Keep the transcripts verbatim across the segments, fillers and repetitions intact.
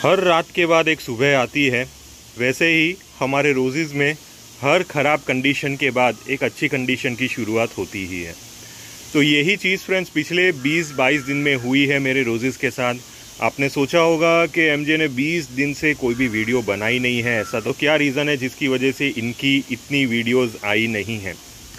हर रात के बाद एक सुबह आती है, वैसे ही हमारे रोज़ेज़ में हर ख़राब कंडीशन के बाद एक अच्छी कंडीशन की शुरुआत होती ही है। तो यही चीज़ फ्रेंड्स पिछले बीस बाईस दिन में हुई है मेरे रोज़ेज़ के साथ। आपने सोचा होगा कि एमजे ने बीस दिन से कोई भी वीडियो बनाई नहीं है, ऐसा तो क्या रीज़न है जिसकी वजह से इनकी इतनी वीडियोज़ आई नहीं हैं।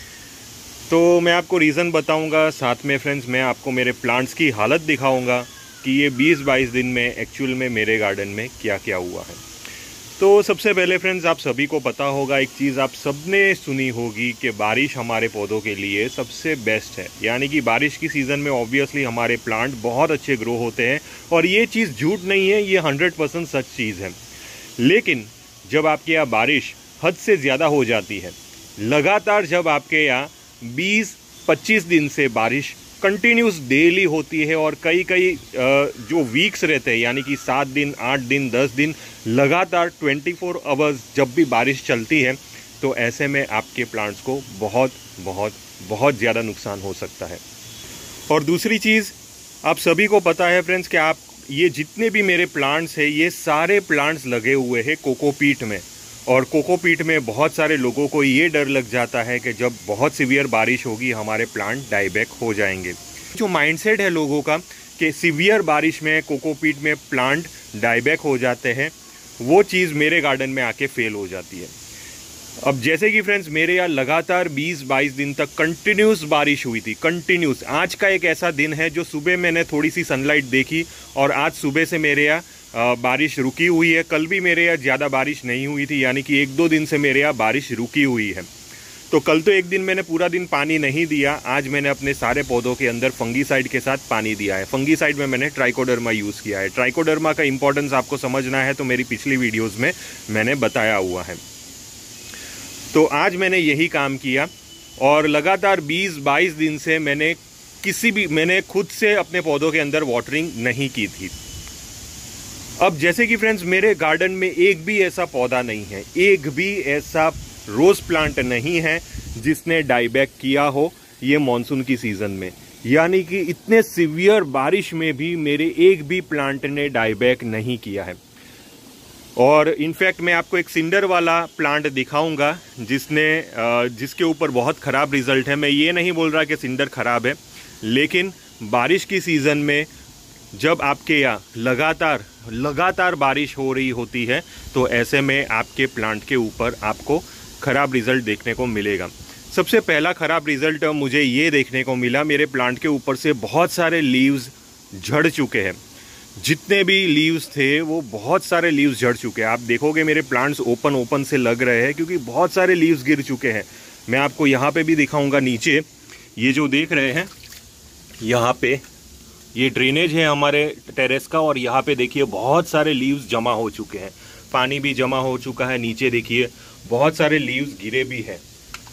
तो मैं आपको रीज़न बताऊंगा, साथ में फ्रेंड्स मैं आपको मेरे प्लांट्स की हालत दिखाऊंगा कि ये बीस बाईस दिन में एक्चुअल में मेरे गार्डन में क्या क्या हुआ है। तो सबसे पहले फ्रेंड्स आप सभी को पता होगा, एक चीज़ आप सबने सुनी होगी कि बारिश हमारे पौधों के लिए सबसे बेस्ट है। यानी कि बारिश की सीज़न में ऑब्वियसली हमारे प्लांट बहुत अच्छे ग्रो होते हैं और ये चीज़ झूठ नहीं है, ये हंड्रेड परसेंट सच चीज़ है। लेकिन जब आपके यहाँ बारिश हद से ज़्यादा हो जाती है, लगातार जब आपके यहाँ बीस पच्चीस दिन से बारिश कंटिन्यूस डेली होती है और कई कई जो वीक्स रहते हैं, यानी कि सात दिन आठ दिन दस दिन लगातार चौबीस आवर्स जब भी बारिश चलती है, तो ऐसे में आपके प्लांट्स को बहुत बहुत बहुत ज़्यादा नुकसान हो सकता है। और दूसरी चीज़ आप सभी को पता है फ्रेंड्स कि आप ये जितने भी मेरे प्लांट्स हैं, ये सारे प्लांट्स लगे हुए हैं कोकोपीट में। और कोकोपीट में बहुत सारे लोगों को ये डर लग जाता है कि जब बहुत सीवियर बारिश होगी हमारे प्लांट डाईबैक हो जाएंगे। जो माइंडसेट है लोगों का कि सीवियर बारिश में कोकोपीट में प्लांट डाईबैक हो जाते हैं, वो चीज़ मेरे गार्डन में आके फेल हो जाती है। अब जैसे कि फ्रेंड्स मेरे यहाँ लगातार बीस बाईस दिन तक कंटिन्यूस बारिश हुई थी, कंटिन्यूस। आज का एक ऐसा दिन है जो सुबह मैंने थोड़ी सी सनलाइट देखी और आज सुबह से मेरे यहाँ बारिश रुकी हुई है। कल भी मेरे यहाँ ज़्यादा बारिश नहीं हुई थी, यानी कि एक दो दिन से मेरे यहाँ बारिश रुकी हुई है। तो कल तो एक दिन मैंने पूरा दिन पानी नहीं दिया, आज मैंने अपने सारे पौधों के अंदर फंगीसाइड के साथ पानी दिया है। फंगीसाइड में मैंने ट्राइकोडर्मा यूज़ किया है। ट्राइकोडर्मा का इंपॉर्टेंस आपको समझना है तो मेरी पिछली वीडियोज़ में मैंने बताया हुआ है। तो आज मैंने यही काम किया और लगातार बीस बाईस दिन से मैंने किसी भी मैंने खुद से अपने पौधों के अंदर वाटरिंग नहीं की थी। अब जैसे कि फ्रेंड्स मेरे गार्डन में एक भी ऐसा पौधा नहीं है, एक भी ऐसा रोज प्लांट नहीं है जिसने डाईबैक किया हो ये मॉनसून की सीजन में। यानी कि इतने सीवियर बारिश में भी मेरे एक भी प्लांट ने डाईबैक नहीं किया है। और इनफैक्ट मैं आपको एक सिंडर वाला प्लांट दिखाऊंगा जिसने जिसके ऊपर बहुत ख़राब रिजल्ट है। मैं ये नहीं बोल रहा कि सिंडर ख़राब है, लेकिन बारिश की सीज़न में जब आपके यहाँ लगातार लगातार बारिश हो रही होती है तो ऐसे में आपके प्लांट के ऊपर आपको ख़राब रिज़ल्ट देखने को मिलेगा। सबसे पहला ख़राब रिज़ल्ट मुझे ये देखने को मिला, मेरे प्लांट के ऊपर से बहुत सारे लीव्स झड़ चुके हैं। जितने भी लीव्स थे वो बहुत सारे लीव्स झड़ चुके हैं। आप देखोगे मेरे प्लांट्स ओपन ओपन से लग रहे हैं क्योंकि बहुत सारे लीव्स गिर चुके हैं। मैं आपको यहाँ पे भी दिखाऊंगा, नीचे ये जो देख रहे हैं यहाँ पे ये ड्रेनेज है हमारे टेरेस का और यहाँ पे देखिए बहुत सारे लीव्स जमा हो चुके हैं, पानी भी जमा हो चुका है। नीचे देखिए बहुत सारे लीव्स गिरे भी हैं।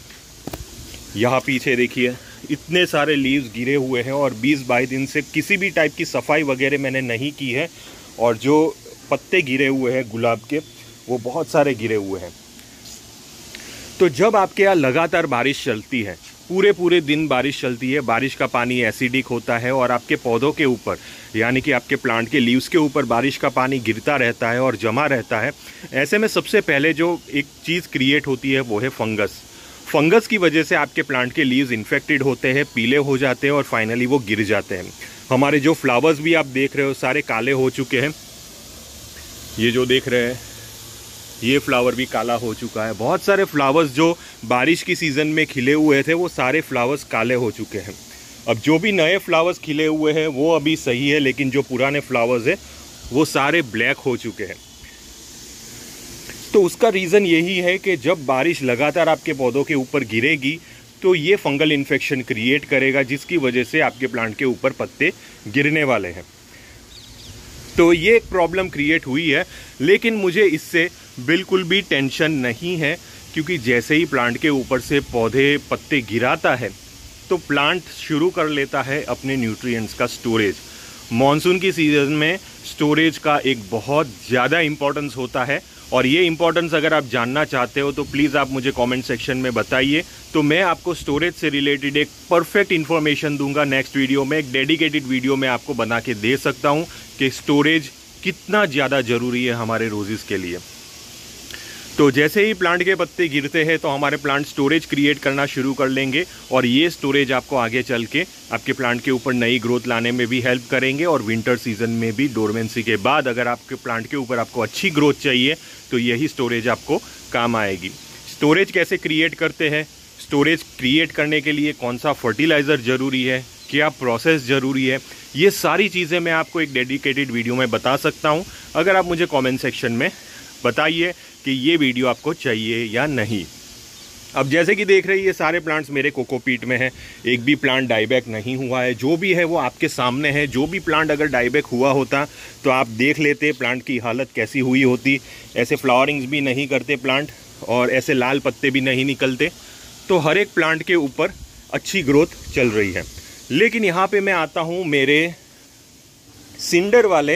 यहाँ पीछे देखिए इतने सारे लीव्स गिरे हुए हैं और बीस बाईस दिन से किसी भी टाइप की सफाई वगैरह मैंने नहीं की है। और जो पत्ते गिरे हुए हैं गुलाब के वो बहुत सारे गिरे हुए हैं। तो जब आपके यहाँ लगातार बारिश चलती है, पूरे पूरे दिन बारिश चलती है, बारिश का पानी एसिडिक होता है और आपके पौधों के ऊपर यानी कि आपके प्लांट के लीव्स के ऊपर बारिश का पानी गिरता रहता है और जमा रहता है। ऐसे में सबसे पहले जो एक चीज़ क्रिएट होती है वो है फंगस। फंगस की वजह से आपके प्लांट के लीव्स इन्फेक्टेड होते हैं, पीले हो जाते हैं और फाइनली वो गिर जाते हैं। हमारे जो फ्लावर्स भी आप देख रहे हो सारे काले हो चुके हैं। ये जो देख रहे हैं ये फ्लावर भी काला हो चुका है। बहुत सारे फ्लावर्स जो बारिश की सीज़न में खिले हुए थे वो सारे फ्लावर्स काले हो चुके हैं। अब जो भी नए फ्लावर्स खिले हुए हैं वो अभी सही है, लेकिन जो पुराने फ्लावर्स हैं वो सारे ब्लैक हो चुके हैं। तो उसका रीज़न यही है कि जब बारिश लगातार आपके पौधों के ऊपर गिरेगी तो ये फंगल इन्फेक्शन क्रिएट करेगा, जिसकी वजह से आपके प्लांट के ऊपर पत्ते गिरने वाले हैं। तो ये एक प्रॉब्लम क्रिएट हुई है, लेकिन मुझे इससे बिल्कुल भी टेंशन नहीं है क्योंकि जैसे ही प्लांट के ऊपर से पौधे पत्ते गिराता है तो प्लांट शुरू कर लेता है अपने न्यूट्रिएंट्स का स्टोरेज। मॉनसून की सीज़न में स्टोरेज का एक बहुत ज़्यादा इम्पोर्टेंस होता है और ये इम्पोर्टेंस अगर आप जानना चाहते हो तो प्लीज़ आप मुझे कमेंट सेक्शन में बताइए, तो मैं आपको स्टोरेज से रिलेटेड एक परफेक्ट इन्फॉर्मेशन दूंगा। नेक्स्ट वीडियो में एक डेडिकेटेड वीडियो में आपको बना के दे सकता हूँ कि स्टोरेज कितना ज़्यादा ज़रूरी है हमारे रोजेज़ के लिए। तो जैसे ही प्लांट के पत्ते गिरते हैं तो हमारे प्लांट स्टोरेज क्रिएट करना शुरू कर लेंगे, और ये स्टोरेज आपको आगे चल के आपके प्लांट के ऊपर नई ग्रोथ लाने में भी हेल्प करेंगे। और विंटर सीजन में भी डोरमेंसी के बाद अगर आपके प्लांट के ऊपर आपको अच्छी ग्रोथ चाहिए तो यही स्टोरेज आपको काम आएगी। स्टोरेज कैसे क्रिएट करते हैं, स्टोरेज क्रिएट करने के लिए कौन सा फर्टिलाइज़र ज़रूरी है, क्या प्रोसेस ज़रूरी है, ये सारी चीज़ें मैं आपको एक डेडिकेटेड वीडियो में बता सकता हूँ। अगर आप मुझे कमेंट सेक्शन में बताइए कि ये वीडियो आपको चाहिए या नहीं। अब जैसे कि देख रहे हैं ये सारे प्लांट्स मेरे कोकोपीट में हैं, एक भी प्लांट डाईबैक नहीं हुआ है। जो भी है वो आपके सामने है। जो भी प्लांट अगर डाईबैक हुआ होता तो आप देख लेते प्लांट की हालत कैसी हुई होती। ऐसे फ्लावरिंग्स भी नहीं करते प्लांट और ऐसे लाल पत्ते भी नहीं निकलते। तो हर एक प्लांट के ऊपर अच्छी ग्रोथ चल रही है। लेकिन यहाँ पे मैं आता हूँ मेरे सिंडर वाले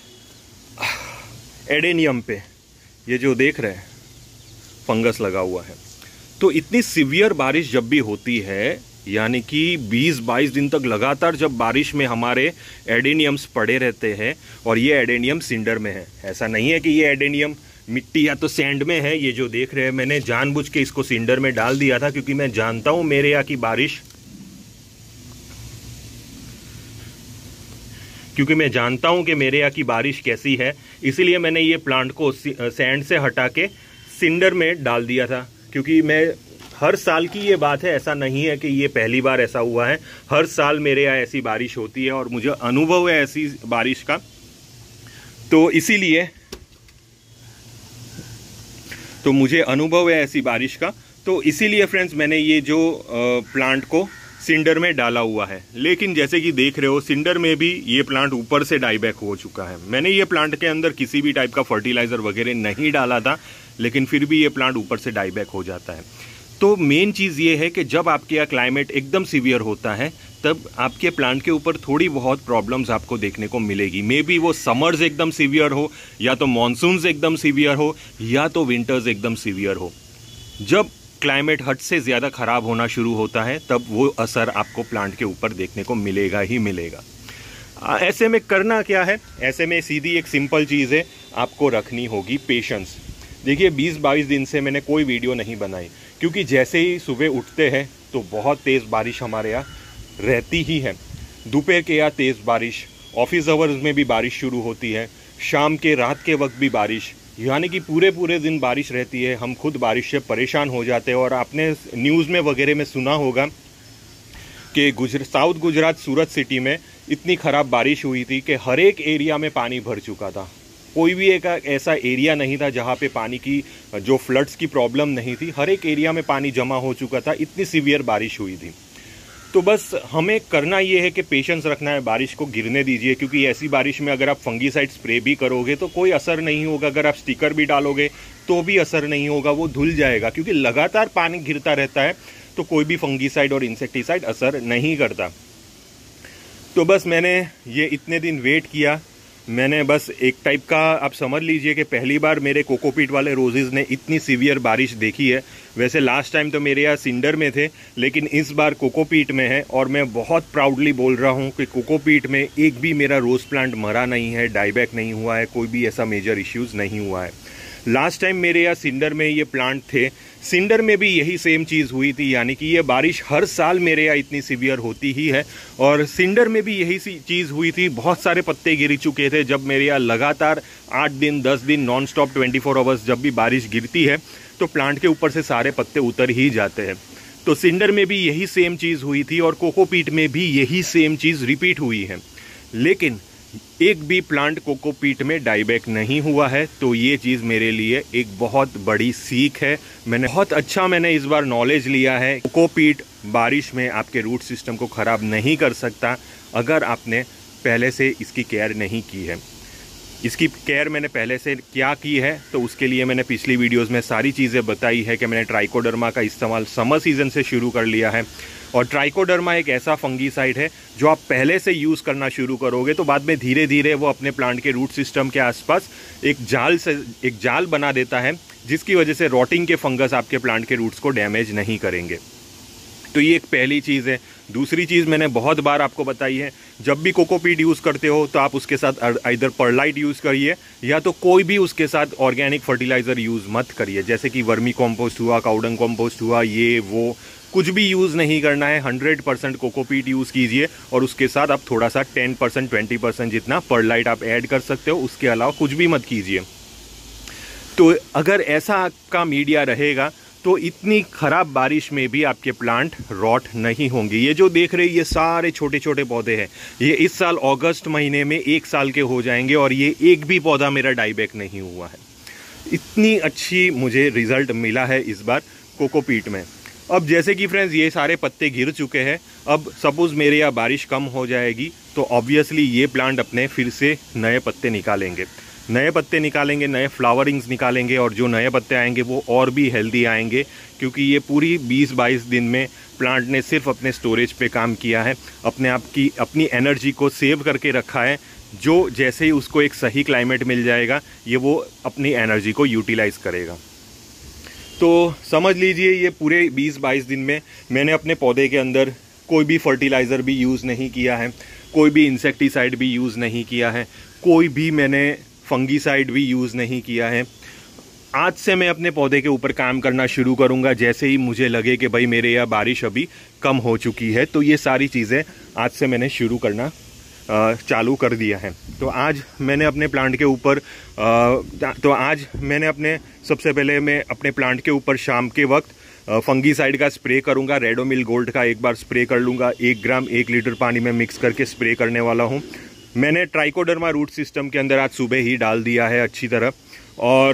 एडेनियम पे, ये जो देख रहे हैं फंगस लगा हुआ है। तो इतनी सीवियर बारिश जब भी होती है, यानी कि बीस बाईस दिन तक लगातार जब बारिश में हमारे एडेनियम्स पड़े रहते हैं, और ये एडेनियम सिंडर में है, ऐसा नहीं है कि ये एडेनियम मिट्टी या तो सैंड में है। ये जो देख रहे हैं मैंने जानबूझ के इसको सिंडर में डाल दिया था, क्योंकि मैं जानता हूं मेरे यहाँ की बारिश क्योंकि मैं जानता हूं कि मेरे यहाँ की बारिश कैसी है। इसीलिए मैंने ये प्लांट को सैंड से हटा के सिंडर में डाल दिया था। क्योंकि मैं हर साल की ये बात है, ऐसा नहीं है कि ये पहली बार ऐसा हुआ है। हर साल मेरे यहाँ ऐसी बारिश होती है और मुझे अनुभव है ऐसी बारिश का। तो इसीलिए तो मुझे अनुभव है ऐसी बारिश का। तो इसीलिए फ्रेंड्स मैंने ये जो प्लांट को सिंडर में डाला हुआ है। लेकिन जैसे कि देख रहे हो सिंडर में भी ये प्लांट ऊपर से डाईबैक हो चुका है। मैंने ये प्लांट के अंदर किसी भी टाइप का फर्टिलाइजर वगैरह नहीं डाला था, लेकिन फिर भी ये प्लांट ऊपर से डाईबैक हो जाता है। तो मेन चीज़ ये है कि जब आपके यहाँ क्लाइमेट एकदम सीवियर होता है तब आपके प्लांट के ऊपर थोड़ी बहुत प्रॉब्लम्स आपको देखने को मिलेगी। मे बी वो समर्स एकदम सीवियर हो, या तो मानसून्स एकदम सीवियर हो, या तो विंटर्स एकदम सीवियर हो। जब क्लाइमेट हद से ज़्यादा ख़राब होना शुरू होता है तब वो असर आपको प्लांट के ऊपर देखने को मिलेगा ही मिलेगा। ऐसे में करना क्या है, ऐसे में सीधी एक सिंपल चीज़ है, आपको रखनी होगी पेशेंस। देखिए बीस बाईस दिन से मैंने कोई वीडियो नहीं बनाई, क्योंकि जैसे ही सुबह उठते हैं तो बहुत तेज़ बारिश हमारे यहाँ रहती ही है। दोपहर के यहाँ तेज़ बारिश, ऑफिस आवर्स में भी बारिश शुरू होती है, शाम के रात के वक्त भी बारिश, यानी कि पूरे पूरे दिन बारिश रहती है। हम खुद बारिश से परेशान हो जाते हैं। और आपने न्यूज़ में वगैरह में सुना होगा कि गुजर साउथ गुजरात सूरत सिटी में इतनी ख़राब बारिश हुई थी कि हर एक एरिया में पानी भर चुका था। कोई भी एक ऐसा एरिया नहीं था जहाँ पे पानी की जो फ्लड्स की प्रॉब्लम नहीं थी। हर एक एरिया में पानी जमा हो चुका था, इतनी सीवियर बारिश हुई थी। तो बस हमें करना ये है कि पेशेंस रखना है, बारिश को गिरने दीजिए। क्योंकि ऐसी बारिश में अगर आप फंगीसाइड स्प्रे भी करोगे तो कोई असर नहीं होगा, अगर आप स्टिकर भी डालोगे तो भी असर नहीं होगा, वो धुल जाएगा। क्योंकि लगातार पानी गिरता रहता है तो कोई भी फंगीसाइड और इंसेक्टिसाइड असर नहीं करता। तो बस मैंने ये इतने दिन वेट किया। मैंने बस एक टाइप का आप समझ लीजिए कि पहली बार मेरे कोकोपीट वाले रोजेज़ ने इतनी सीवियर बारिश देखी है। वैसे लास्ट टाइम तो मेरे यहाँ सिंडर में थे, लेकिन इस बार कोकोपीट में है। और मैं बहुत प्राउडली बोल रहा हूँ कि कोकोपीट में एक भी मेरा रोज़ प्लांट मरा नहीं है, डाईबैक नहीं हुआ है, कोई भी ऐसा मेजर इश्यूज़ नहीं हुआ है। लास्ट टाइम मेरे यहाँ सिंडर में ये प्लांट थे, सिंडर में भी यही सेम चीज़ हुई थी। यानी कि ये बारिश हर साल मेरे यहाँ इतनी सीवियर होती ही है, और सिंडर में भी यही सी चीज़ हुई थी। बहुत सारे पत्ते गिर चुके थे जब मेरे यहाँ लगातार आठ दिन दस दिन non stop twenty four hours जब भी बारिश गिरती है तो प्लांट के ऊपर से सारे पत्ते उतर ही जाते हैं। तो सिंडर में भी यही सेम चीज़ हुई थी और कोकोपीट में भी यही सेम चीज़ रिपीट हुई है। लेकिन एक भी प्लांट कोकोपीट में डाईबैक नहीं हुआ है। तो ये चीज़ मेरे लिए एक बहुत बड़ी सीख है। मैंने बहुत अच्छा मैंने इस बार नॉलेज लिया है। कोकोपीट बारिश में आपके रूट सिस्टम को ख़राब नहीं कर सकता अगर आपने पहले से इसकी केयर नहीं की है। इसकी केयर मैंने पहले से क्या की है तो उसके लिए मैंने पिछली वीडियोस में सारी चीज़ें बताई है कि मैंने ट्राइकोडर्मा का इस्तेमाल समर सीज़न से शुरू कर लिया है। और ट्राइकोडर्मा एक ऐसा फंगीसाइड है जो आप पहले से यूज़ करना शुरू करोगे तो बाद में धीरे धीरे वो अपने प्लांट के रूट सिस्टम के आसपास एक जाल से एक जाल बना देता है, जिसकी वजह से रॉटिंग के फंगस आपके प्लांट के रूट्स को डैमेज नहीं करेंगे। तो ये एक पहली चीज़ है। दूसरी चीज़ मैंने बहुत बार आपको बताई है, जब भी कोकोपीट यूज़ करते हो तो आप उसके साथ इधर परलाइट यूज़ करिए या तो कोई भी उसके साथ ऑर्गेनिक फर्टिलाइज़र यूज़ मत करिए, जैसे कि वर्मी कॉम्पोस्ट हुआ, काउडंग कॉम्पोस्ट हुआ, ये वो कुछ भी यूज़ नहीं करना है। हंड्रेड परसेंट कोकोपीट यूज़ कीजिए और उसके साथ आप थोड़ा सा टेन परसेंट ट्वेंटी परसेंट जितना परलाइट आप ऐड कर सकते हो, उसके अलावा कुछ भी मत कीजिए। तो अगर ऐसा आपका मीडिया रहेगा तो इतनी ख़राब बारिश में भी आपके प्लांट रॉट नहीं होंगे। ये जो देख रहे हैं ये सारे छोटे छोटे पौधे हैं, ये इस साल अगस्त महीने में एक साल के हो जाएंगे और ये एक भी पौधा मेरा डाईबैक नहीं हुआ है। इतनी अच्छी मुझे रिजल्ट मिला है इस बार कोकोपीट में। अब जैसे कि फ्रेंड्स ये सारे पत्ते गिर चुके हैं, अब सपोज़ मेरे यहाँ बारिश कम हो जाएगी तो ऑब्वियसली ये प्लांट अपने फिर से नए पत्ते निकालेंगे, नए पत्ते निकालेंगे, नए फ्लावरिंग्स निकालेंगे और जो नए पत्ते आएंगे वो और भी हेल्दी आएंगे, क्योंकि ये पूरी बीस बाईस दिन में प्लांट ने सिर्फ अपने स्टोरेज पे काम किया है, अपने आप की अपनी एनर्जी को सेव करके रखा है, जो जैसे ही उसको एक सही क्लाइमेट मिल जाएगा ये वो अपनी एनर्जी को यूटिलाइज करेगा। तो समझ लीजिए ये पूरे बीस बाईस दिन में मैंने अपने पौधे के अंदर कोई भी फर्टिलाइज़र भी यूज़ नहीं किया है, कोई भी इंसेक्टिसाइड भी यूज़ नहीं किया है, कोई भी मैंने फंगीसाइड भी यूज़ नहीं किया है। आज से मैं अपने पौधे के ऊपर काम करना शुरू करूंगा जैसे ही मुझे लगे कि भाई मेरे यहाँ बारिश अभी कम हो चुकी है। तो ये सारी चीज़ें आज से मैंने शुरू करना चालू कर दिया है। तो आज मैंने अपने प्लांट के ऊपर तो आज मैंने अपने सबसे पहले मैं अपने प्लांट के ऊपर शाम के वक्त फंगीसाइड का स्प्रे करूंगा। रेडोमिल गोल्ड का एक बार स्प्रे कर लूँगा, एक ग्राम एक लीटर पानी में मिक्स करके स्प्रे करने वाला हूँ। मैंने ट्राइकोडर्मा रूट सिस्टम के अंदर आज सुबह ही डाल दिया है अच्छी तरह। और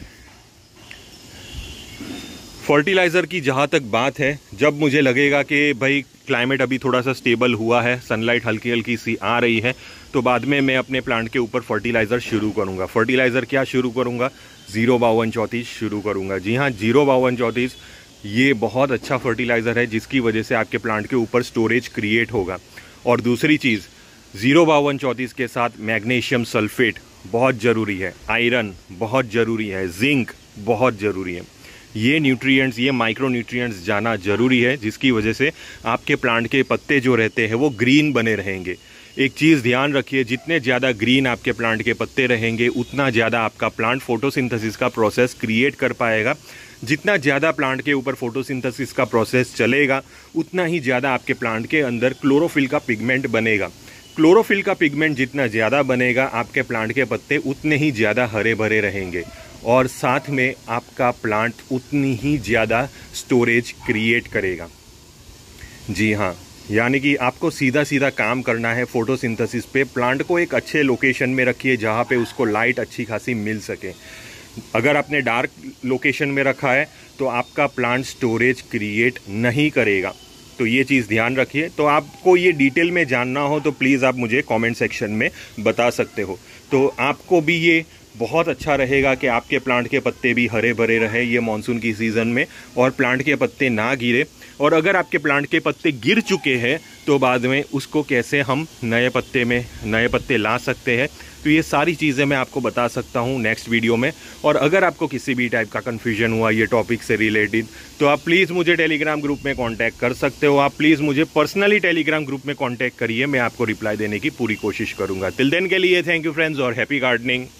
फर्टिलाइज़र की जहाँ तक बात है, जब मुझे लगेगा कि भाई क्लाइमेट अभी थोड़ा सा स्टेबल हुआ है, सनलाइट हल्की हल्की सी आ रही है, तो बाद में मैं अपने प्लांट के ऊपर फर्टिलाइज़र शुरू करूँगा। फर्टिलाइज़र क्या शुरू करूँगा? जीरो बावन चौंतीस शुरू करूँगा। जी हाँ, जीरो बावन चौंतीस ये बहुत अच्छा फर्टिलाइज़र है जिसकी वजह से आपके प्लांट के ऊपर स्टोरेज क्रिएट होगा। और दूसरी चीज़, जीरो बावन चौंतीस के साथ मैग्नीशियम सल्फेट बहुत ज़रूरी है, आयरन बहुत ज़रूरी है, जिंक बहुत ज़रूरी है। ये न्यूट्रिएंट्स, ये माइक्रो न्यूट्रिएंट्स जाना ज़रूरी है, जिसकी वजह से आपके प्लांट के पत्ते जो रहते हैं वो ग्रीन बने रहेंगे। एक चीज़ ध्यान रखिए, जितने ज़्यादा ग्रीन आपके प्लांट के पत्ते रहेंगे उतना ज़्यादा आपका प्लांट फोटोसिंथेसिस का प्रोसेस क्रिएट कर पाएगा। जितना ज़्यादा प्लांट के ऊपर फोटोसिंथेसिस का प्रोसेस चलेगा उतना ही ज़्यादा आपके प्लांट के अंदर क्लोरोफिल का पिगमेंट बनेगा। क्लोरोफिल का पिगमेंट जितना ज़्यादा बनेगा आपके प्लांट के पत्ते उतने ही ज़्यादा हरे भरे रहेंगे और साथ में आपका प्लांट उतनी ही ज़्यादा स्टोरेज क्रिएट करेगा। जी हाँ, यानी कि आपको सीधा सीधा काम करना है फोटोसिंथेसिस पे। प्लांट को एक अच्छे लोकेशन में रखिए जहाँ पे उसको लाइट अच्छी खासी मिल सके। अगर आपने डार्क लोकेशन में रखा है तो आपका प्लांट स्टोरेज क्रिएट नहीं करेगा। तो ये चीज़ ध्यान रखिए। तो आपको ये डिटेल में जानना हो तो प्लीज़ आप मुझे कमेंट सेक्शन में बता सकते हो। तो आपको भी ये बहुत अच्छा रहेगा कि आपके प्लांट के पत्ते भी हरे भरे रहे ये मानसून की सीज़न में और प्लांट के पत्ते ना गिरे। और अगर आपके प्लांट के पत्ते गिर चुके हैं तो बाद में उसको कैसे हम नए पत्ते में नए पत्ते ला सकते हैं, तो ये सारी चीज़ें मैं आपको बता सकता हूँ नेक्स्ट वीडियो में। और अगर आपको किसी भी टाइप का कन्फ्यूजन हुआ ये टॉपिक से रिलेटेड तो आप प्लीज़ मुझे टेलीग्राम ग्रुप में कांटेक्ट कर सकते हो। आप प्लीज़ मुझे पर्सनली टेलीग्राम ग्रुप में कांटेक्ट करिए, मैं आपको रिप्लाई देने की पूरी कोशिश करूँगा। टिल देन के लिए थैंक यू फ्रेंड्स और हैप्पी गार्डनिंग।